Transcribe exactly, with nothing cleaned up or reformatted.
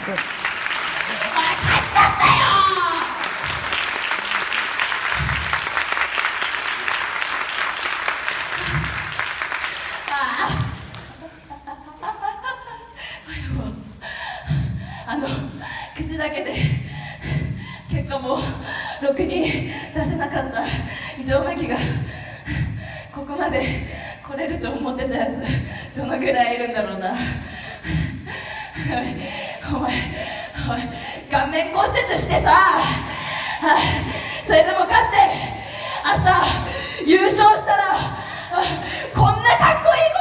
ちゃったよ。あの口だけで結果もろくに出せなかった伊藤真希がここまで来れると思ってたやつどのぐらいいるんだろうな。お前、おい、顔面骨折してさ、それでも勝って明日優勝したらこんなかっこいいこと